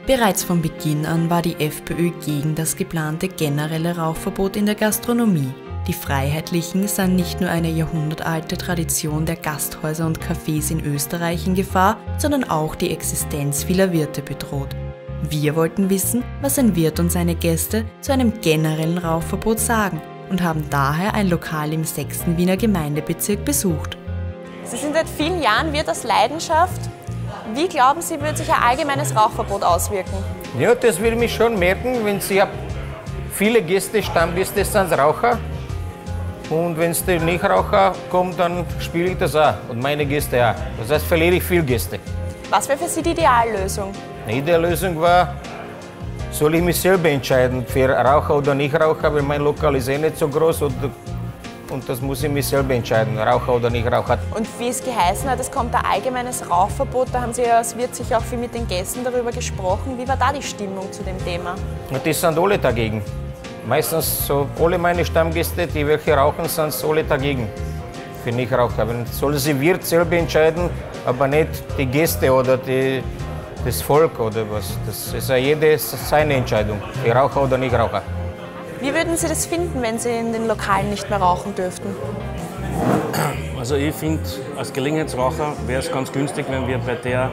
Bereits von Beginn an war die FPÖ gegen das geplante generelle Rauchverbot in der Gastronomie. Die Freiheitlichen sahen nicht nur eine jahrhundertalte Tradition der Gasthäuser und Cafés in Österreich in Gefahr, sondern auch die Existenz vieler Wirte bedroht. Wir wollten wissen, was ein Wirt und seine Gäste zu einem generellen Rauchverbot sagen und haben daher ein Lokal im 6. Wiener Gemeindebezirk besucht. Sie sind seit vielen Jahren Wirt aus Leidenschaft. Wie glauben Sie, wird sich ein allgemeines Rauchverbot auswirken? Ja, das will mich schon merken, wenn Sie viele Gäste, Stammgäste sind Raucher. Und wenn es der Nichtraucher kommt, dann spiele ich das auch. Und meine Gäste auch. Das heißt, verliere ich viele Gäste. Was wäre für Sie die Ideallösung? Die Ideallösung war, soll ich mich selber entscheiden, für Raucher oder Nichtraucher, weil mein Lokal ist eh nicht so groß. Und das muss ich mich selber entscheiden, Raucher oder Nichtraucher. Und wie es geheißen hat, es kommt ein allgemeines Rauchverbot. Da haben Sie ja als Wirt sicher auch viel mit den Gästen darüber gesprochen. Wie war da die Stimmung zu dem Thema? Und die sind alle dagegen. Meistens so alle meine Stammgäste, die welche rauchen, sind alle dagegen. Für Nichtraucher. Soll sie Wirt selber entscheiden, aber nicht die Gäste oder das Volk oder was. Das ist ja jede seine Entscheidung, für Raucher oder Nichtraucher. Wie würden Sie das finden, wenn Sie in den Lokalen nicht mehr rauchen dürften? Also ich finde, als Gelegenheitsraucher wäre es ganz günstig, wenn wir bei der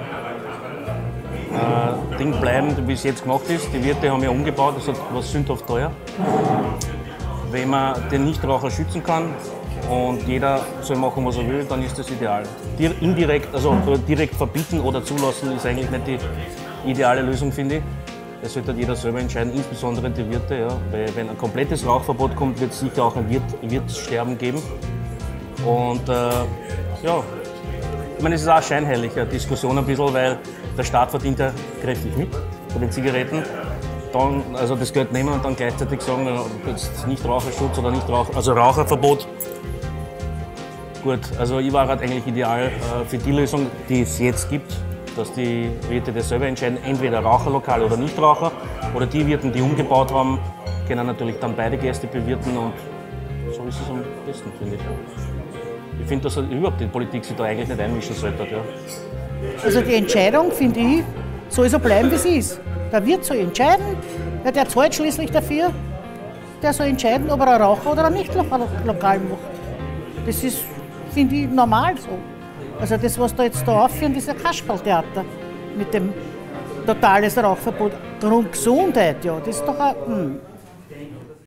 Ding bleiben, wie es jetzt gemacht ist. Die Wirte haben ja umgebaut, das war sündhaft teuer. Wenn man den Nichtraucher schützen kann und jeder soll machen, was er will, dann ist das ideal. Indirekt, also direkt verbieten oder zulassen, ist eigentlich nicht die ideale Lösung, finde ich. Das sollte jeder selber entscheiden, insbesondere die Wirte. Ja. Weil wenn ein komplettes Rauchverbot kommt, wird es sicher auch ein Wirtssterben geben. Und ja, ich meine, es ist auch scheinheilig, eine Diskussion ein bisschen, weil der Staat verdient ja kräftig mit bei den Zigaretten. Dann, also das Geld nehmen und dann gleichzeitig sagen, jetzt nicht Raucherschutz oder nicht also Raucherverbot. Gut, also ich war halt eigentlich ideal für die Lösung, die es jetzt gibt, dass die Wirte das selber entscheiden, entweder Raucherlokal oder Nichtraucher. Oder die Wirte, die umgebaut haben, können natürlich dann beide Gäste bewirten und so ist es am besten, finde ich. Ich finde, dass überhaupt die Politik sich da eigentlich nicht einmischen sollte. Ja. Also die Entscheidung, finde ich, soll so bleiben, wie sie ist. Der Wirt soll entscheiden, der zahlt schließlich dafür, der soll entscheiden, ob er ein Raucher oder ein Nichtraucherlokal macht. Das ist, finde ich, normal so. Also das, was da jetzt da aufführen, ist ein Kasperltheater mit dem totales Rauchverbot. Grundgesundheit, ja, das ist doch auch...